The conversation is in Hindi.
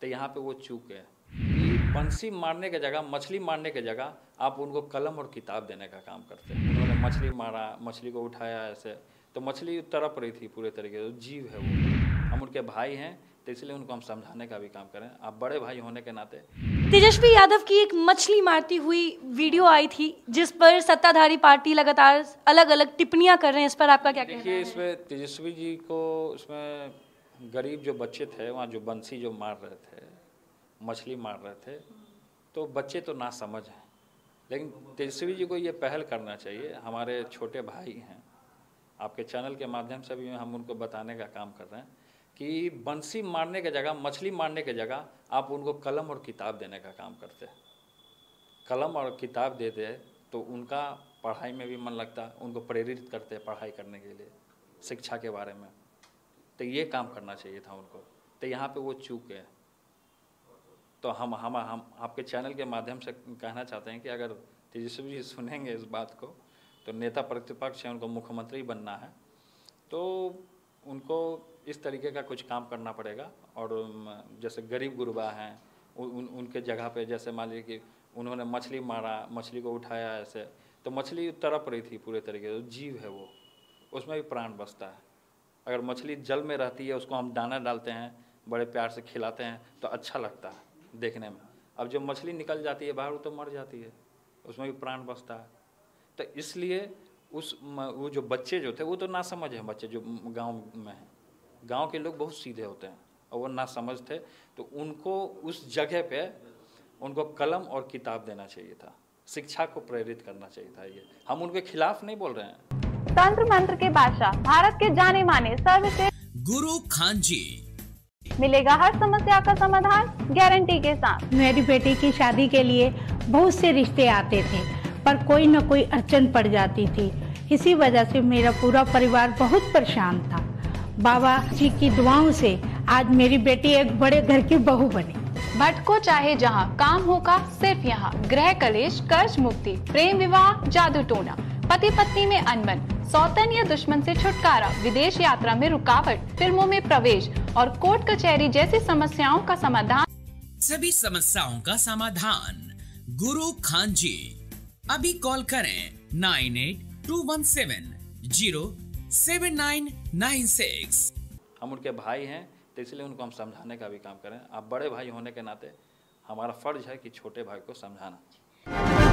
तो यहाँ पे वो चूक है कि बंसी मारने की जगह, मछली मारने की जगह आप उनको कलम और किताब देने का काम करते हैं। उन्होंने मछली मारा, मछली को उठाया ऐसे, तो मछली तड़प रही थी पूरे तरीके से, जीव है वो, हम उनके भाई हैं, तो इसलिए उनको हम समझाने का भी काम करें। आप बड़े भाई होने के नाते। तेजस्वी यादव की एक मछली मारती हुई वीडियो आई थी जिस पर सत्ताधारी पार्टी लगातार अलग अलग टिप्पणियां कर रहे हैं, इस पर आपका क्या कहना है? देखिए, इसमें तेजस्वी जी को, इसमें गरीब जो बच्चे थे वहाँ जो बंसी जो मार रहे थे, मछली मार रहे थे, तो बच्चे तो ना समझ हैं, लेकिन तेजस्वी जी को ये पहल करना चाहिए। हमारे छोटे भाई हैं, आपके चैनल के माध्यम से भी हम उनको बताने का काम कर रहे हैं कि बंसी मारने की जगह, मछली मारने की जगह आप उनको कलम और किताब देने का काम करते हैं। कलम और किताब दे दे तो उनका पढ़ाई में भी मन लगता है, उनको प्रेरित करते हैं पढ़ाई करने के लिए, शिक्षा के बारे में। तो ये काम करना चाहिए था उनको, तो यहाँ पे वो चूक है। तो हम आपके चैनल के माध्यम से कहना चाहते हैं कि अगर तेजस्वी जी सुनेंगे इस बात को, तो नेता प्रतिपक्ष है, उनको मुख्यमंत्री बनना है, तो उनको इस तरीके का कुछ काम करना पड़ेगा। और जैसे गरीब गुरबा हैं, उनके जगह पे, जैसे मान लीजिए कि उन्होंने मछली मारा, मछली को उठाया ऐसे, तो मछली तड़प रही थी पूरे तरीके से, जीव है वो, उसमें भी प्राण बसता है। अगर मछली जल में रहती है, उसको हम दाना डालते हैं, बड़े प्यार से खिलाते हैं, तो अच्छा लगता है देखने में। अब जब मछली निकल जाती है बाहर, वो तो मर जाती है, उसमें भी प्राण बसता है। तो इसलिए वो जो बच्चे जो थे, वो तो ना समझ हैं बच्चे जो गांव में हैं। गांव के लोग बहुत सीधे होते हैं और वो ना समझ थे, तो उनको उस जगह पे उनको कलम और किताब देना चाहिए था, शिक्षा को प्रेरित करना चाहिए था। ये हम उनके खिलाफ नहीं बोल रहे हैं। तंत्र मंत्र के बादशाह, भारत के जाने माने सर्वश्रेष्ठ गुरु खान जी, मिलेगा हर समस्या का समाधान गारंटी के साथ। मेरी बेटी की शादी के लिए बहुत से रिश्ते आते थे, पर कोई न कोई अड़चन पड़ जाती थी। इसी वजह से मेरा पूरा परिवार बहुत परेशान था। बाबा जी की दुआओं से आज मेरी बेटी एक बड़े घर की बहू बनी। भटको चाहे जहां, काम होगा सिर्फ यहाँ। गृह कलेश, कर्ज मुक्ति, प्रेम विवाह, जादू टोना, पति पत्नी में अनबन, सौतन या दुश्मन से छुटकारा, विदेश यात्रा में रुकावट, फिल्मों में प्रवेश और कोर्ट कचहरी जैसी समस्याओं का समाधान। सभी समस्याओं का समाधान गुरु खान जी। अभी कॉल करें 9821707996। हम उनके भाई हैं, तो इसलिए उनको हम समझाने का भी काम करें। आप बड़े भाई होने के नाते हमारा फर्ज है कि छोटे भाई को समझाना।